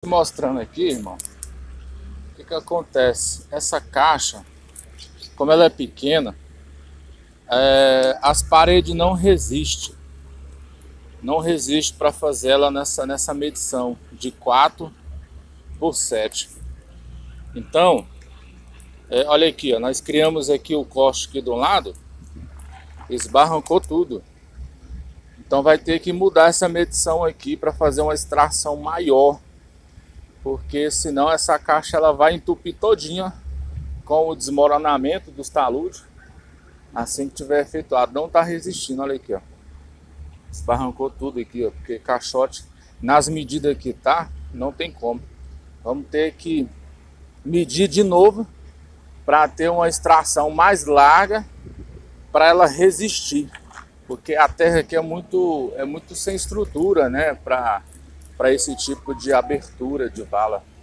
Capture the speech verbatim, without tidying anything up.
mostrando aqui, irmão, o que que acontece. Essa caixa, como ela é pequena, é, as paredes não resistem. Não resiste para fazer ela nessa, nessa medição de quatro por sete. Então, é, olha aqui, ó, nós criamos aqui o corte aqui do lado, esbarrancou tudo. Então vai ter que mudar essa medição aqui para fazer uma extração maior, porque senão essa caixa ela vai entupir todinha com o desmoronamento dos taludes assim que tiver efetuado. Não está resistindo, olha aqui, ó. Esbarrancou tudo aqui, ó, porque caixote nas medidas que tá, não tem como. Vamos ter que medir de novo para ter uma extração mais larga para ela resistir. Porque a terra aqui é muito, é muito sem estrutura, né, para para esse tipo de abertura de vala.